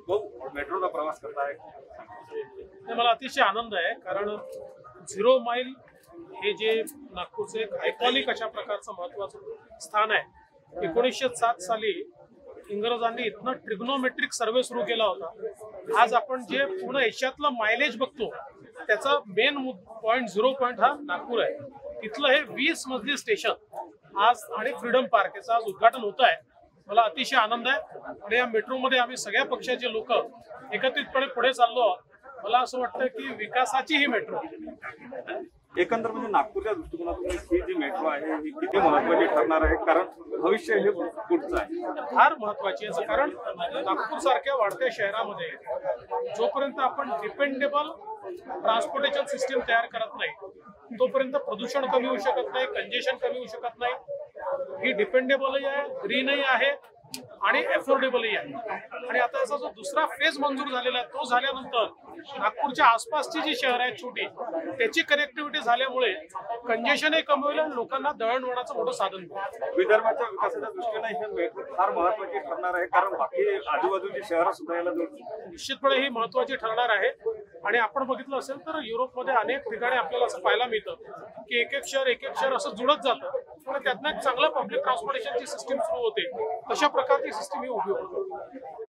मेट्रोचा प्रवास करताय? मला अतिशय आनंद आहे, कारण 0 माईल हे जे नागपूरचं एक आयकॉनिक अशा प्रकारचं महत्वाचं स्थान आहे. 1907 साली इंग्रजांनी इथनं ट्रिग्नोमेट्रिक सर्वे सुरू केला होता. आज आपण जे पूर्ण एशियातलं मायलेज बघतो त्याचा मेन पॉइंट 0 पॉइंट हा नागपूर आहे. तिथलं हे 20 मजली स्टेशन आज आणि फ्रीडम पार्क याचं आज उद्घाटन होत आहे. मला अतिशय आनंद आहे आणि या मेट्रोमध्ये आम्ही सगळ्या पक्षाचे लोक एकत्रितपणे पुढे चाललो आहोत. मला असं वाटतं की विकासाची ही मेट्रो एकंदर म्हणजे नागपूरच्या दृष्टिकोनातून ही जी मेट्रो आहे ही किती महत्वाची ठरणार आहे, कारण भविष्य हे पुढचं आहे. फार महत्वाची आहे, कारण नागपूर सारख्या वाढत्या शहरामध्ये जोपर्यंत आपण डिपेंडेबल ट्रान्सपोर्टेशन सिस्टीम तयार करत नाही तोपर्यंत प्रदूषण कमी होऊ शकत नाही, कंजेशन कमी होऊ शकत नाही. ही डिपेंडेबलही आहे, ग्रीनही आहे आणि अफोर्डेबलही आहे. आणि आता याचा जो दुसरा फेज मंजूर झालेला आहे तो झाल्यानंतर नागपूरच्या आसपासची जी शहर आहेत छोटी त्याची कनेक्टिव्हिटी झाल्यामुळे कंजेशनही कमी होईल आणि लोकांना दळणवळणाचं मोठं साधन मिळेल. विदर्भाच्या विकासाच्या दृष्टीने हे मेट्रो फार महत्वाची ठरणार आहे, कारण बाकी आजूबाजूची शहरं सुद्धा याला जोडतील. निश्चितपणे ही महत्वाची ठरणार आहे. आणि आपण बघितलं असेल तर युरोपमध्ये अनेक ठिकाणी आपल्याला असं पाहायला मिळतं की एक एक शहर असं जुळत जातं आणि त्यातनं एक चांगलं पब्लिक ट्रान्सपोर्टेशनची सिस्टीम सुरू होते. तशा प्रकारची सिस्टीम ही उभी होते.